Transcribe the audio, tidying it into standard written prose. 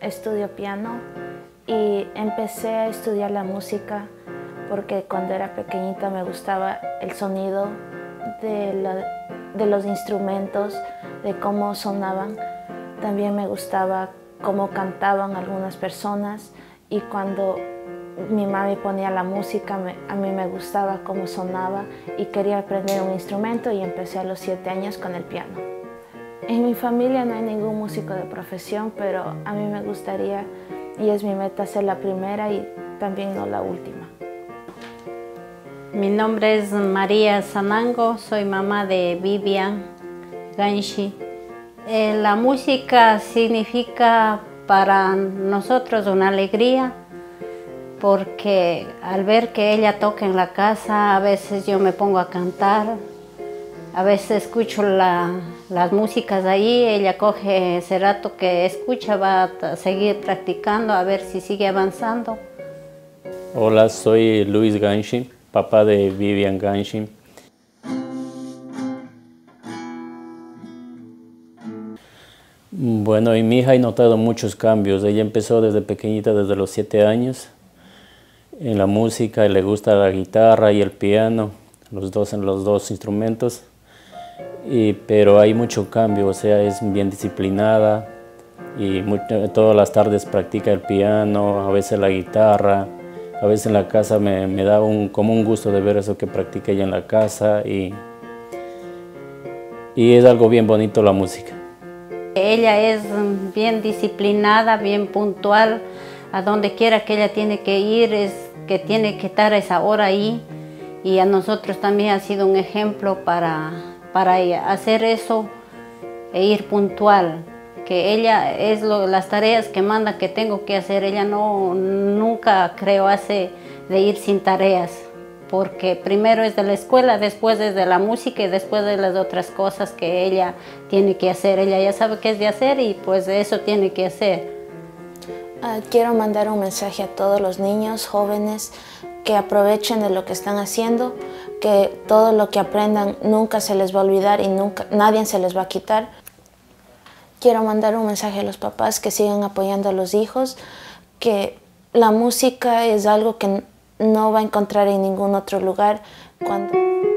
estudio piano y empecé a estudiar la música porque cuando era pequeñita me gustaba el sonido de los instrumentos, de cómo sonaban. También me gustaba cómo cantaban algunas personas y cuando mi mami ponía la música, a mí me gustaba cómo sonaba y quería aprender un instrumento y empecé a los 7 años con el piano. En mi familia no hay ningún músico de profesión, pero a mí me gustaría y es mi meta ser la primera y también no la última. Mi nombre es María Sanango, soy mamá de Vivian Ganshi. La música significa para nosotros una alegría, porque al ver que ella toca en la casa, a veces yo me pongo a cantar, a veces escucho las músicas ahí, ella coge ese rato que escucha, va a seguir practicando a ver si sigue avanzando. Hola, soy Luis Ganshi, papá de Vivian Ganshi. Bueno, en mi hija he notado muchos cambios. Ella empezó desde pequeñita, desde los 7 años, en la música, y le gusta la guitarra y el piano, los dos instrumentos. Pero hay mucho cambio, o sea, es bien disciplinada y todas las tardes practica el piano, a veces la guitarra. A veces en la casa me da como un gusto de ver eso que practica ella en la casa y es algo bien bonito la música. Ella es bien disciplinada, bien puntual, a donde quiera que ella tiene que ir, es que tiene que estar a esa hora ahí, y a nosotros también ha sido un ejemplo para ella, hacer eso e ir puntual, que ella es las tareas que manda que tengo que hacer, ella nunca creo hace de ir sin tareas, porque primero es de la escuela, después es de la música y después de las otras cosas que ella tiene que hacer. Ella ya sabe qué es de hacer y pues eso tiene que hacer. Quiero mandar un mensaje a todos los niños, jóvenes, que aprovechen de lo que están haciendo, que todo lo que aprendan nunca se les va a olvidar y nadie se les va a quitar. Quiero mandar un mensaje a los papás que sigan apoyando a los hijos, que la música es algo que no va a encontrar en ningún otro lugar.